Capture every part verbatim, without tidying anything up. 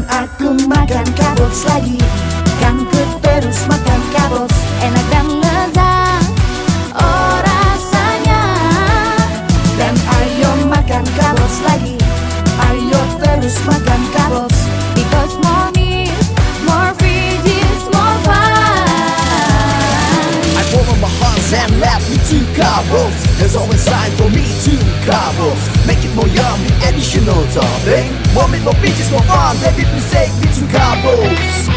aku makan kabobs lagi. Kan ku terus makan kabobs, enak dan lezat oh rasanya. Dan ayo makan kabobs lagi, ayo terus makan kabobs. Because more meat, more veggies, more fun. I open my heart and left me to KABOBS. There's always time for me to KABOBS. Make it more yummy, additional topping. More meat, more veggies, more fun. Baby, please take me to KABOBS.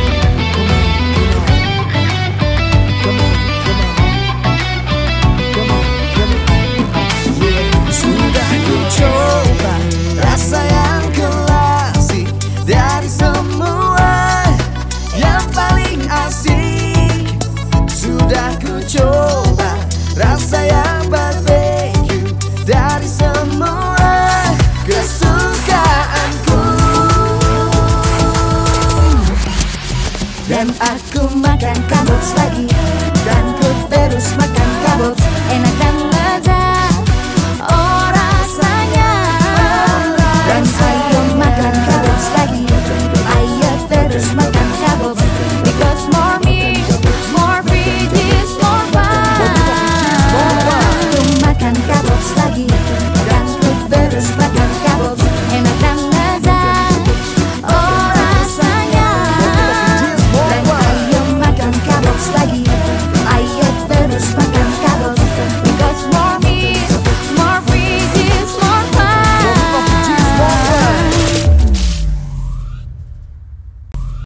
Sudah ku coba rasa yang klasik dari semua yang paling asik. Sudah ku coba rasa yang barbecue dari semua kesukaanku. Dan aku makan kabobs lagi.